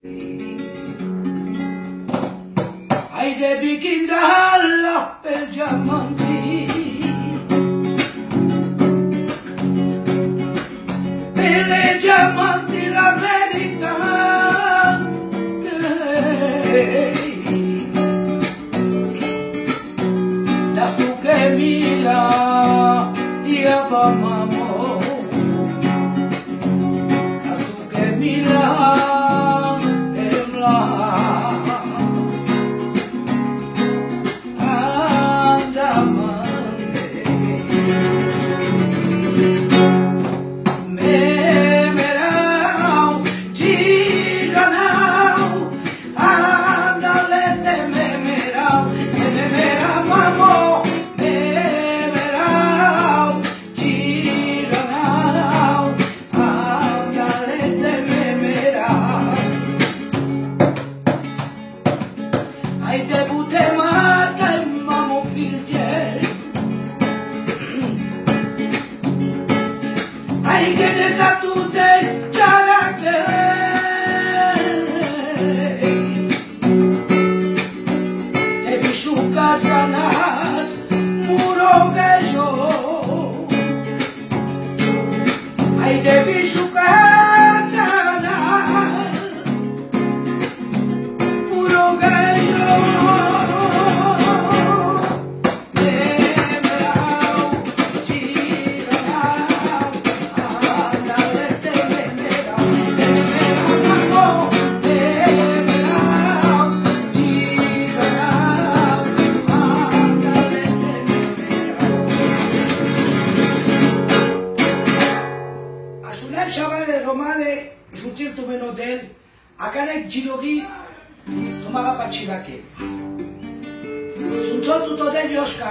Ai de bicindalla per diamanti, per le diamanti l'America, da tu che mila io amamo, da tu che mila Akanek Gilori tomara patxilake. Zuntzotuto den Joska.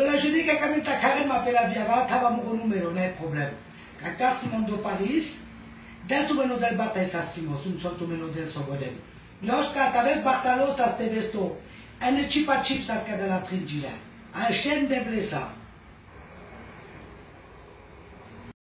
la journée que quand même ta Karen m'appelle à Viava, t'as mon numéro, n'est problème. Quand Simon de Paris, del tu meno del Barta e Sastimo, sun son tu meno del Sogodel. Lorsqu'à t'avais Bartalo, ça c'était vesto. Un chipa chip, ça se de la tringila. Un chêne de blessa.